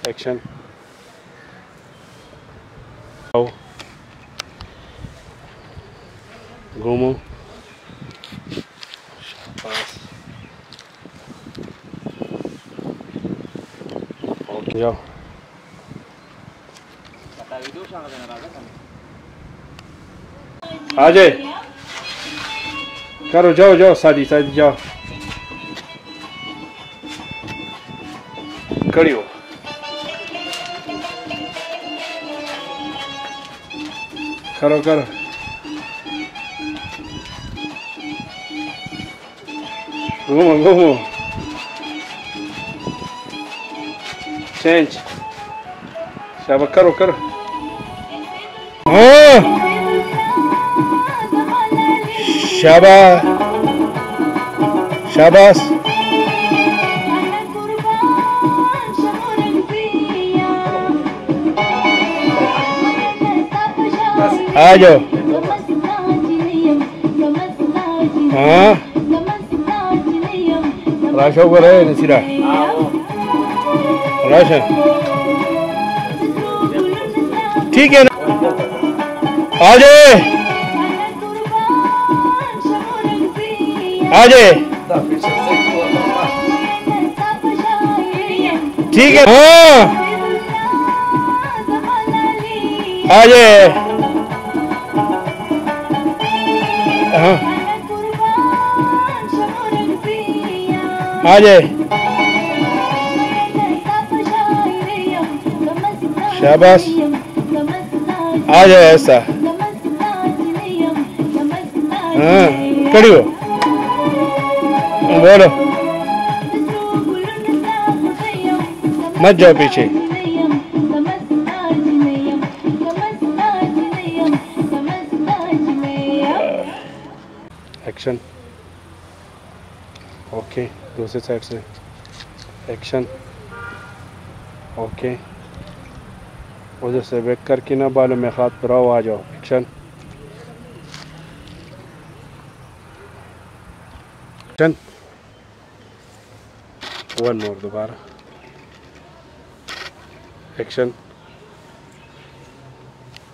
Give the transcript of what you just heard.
Action. आओ घूमो। शाबाश। ओके जाओ। आ जाए करो, जाओ जाओ, शादी शादी जाओ। खड़ी हो। करो करो। घूमो घूमो। चेंज। शाबाश, करो करो। हाँ शाबाश शाबाश। आ जाओ। हाँ राशा ऊपर है नसीरा। राशा ठीक है ना। आ जाए आ जाए। ठीक है। हाँ आ जाए। हाँ आ जाए। शाबाश। आ जाए ऐसा। हाँ खड़ी हो। बोलो मत जाओ पीछे। एक्शन। ओके दूसरी साइड से। एक्शन। ओके उधर से बैक करके ना बालों में हाथ पुराओ। आ जाओ। एक्शन। एक्शन। वन मोर दोबारा। एक्शन।